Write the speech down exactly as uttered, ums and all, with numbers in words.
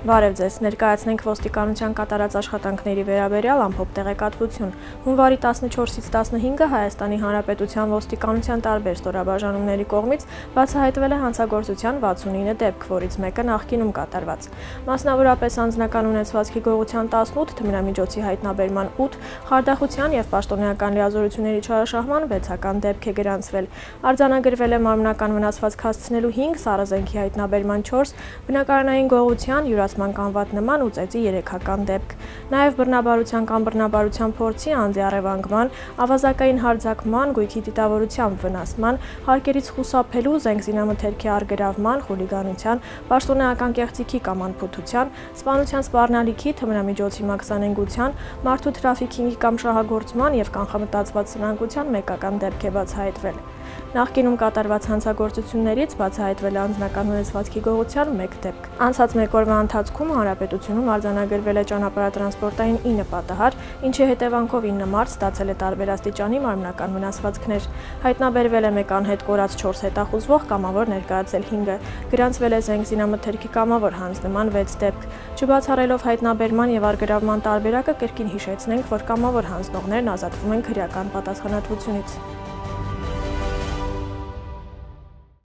Բարև ձեզ, ներկայացնենք ոստիկանության կատարած աշխատանքների վերաբերյալ ամփոփ տեղեկատվություն։ Հունվարի տասնչորսից տասնհինգը Հայաստանի Հանրապետության ոստիկանության տարբեր ստորաբաժանումների կողմից բացահայտվել է հանցագործության վաթսունինը դեպք, որից մեկը նախկինում կատարված։ Մասնավորապես անձնական ունեցվածքի գողության տասնութ, թմրամիջոցի հայտնաբերման ութ, խարդախության և պաշտոնեական լիազորությունների չարաշահման վեցական դեպք է գրանցվել։ Արձանագրվել է մարմնական վնասվածք հասցնելու հինգ, սառնազենքի հայտնաբերման չորս, բնակարանային գողության, յուրացման կանվատ նման ու ծեծի երեքական դեպք։ Նաև բռնաբարության կամ բռնաբարության փորձի, անձի առևանգման, ավազակային հարձակման, գույքի դիտավորությամբ վնասման, հարկերից խուսափելու, զենք զինամթերքի առգրավման, խուլիգանության, պաշտոնեական կեղծիքի կամ անփութության, սպանության սպառնալիքի, թմրամիջոցի մաքսանենգության, մարդու թրաֆիքինգի կամ շահագործման և կանխամտածված սնանկության մեկական դեպք է բացահայտվել։ Նախկինում կատարված հանցագործություններից բացահայտվել է անձնական ունեցվածքի գողության մեկ դեպք։ Անցած մեկ օրվա ընթացքում հանրապետությունում արձանագրվել է ճանապարհատրանսպորտային ինը պատահար, ինչի հետևանքով ինը մարդ ստացել է տարբեր աստիճանի մարմնական վնասվածքներ։ Հայտնաբերվել է մեկ անհետ կորած չորս հետախուզվող, կամավոր ներկայացել հինգը, գրանցվել է զենք զինամթերքի կամավոր հանձնման վեց դեպք։ Չբացառելով հայտնաբերման և առգրավման տարբերակը, կրկին հիշեցնենք, որ կամավոր հանձնողներն ազատվում են քրեական պատասխանատվությունից։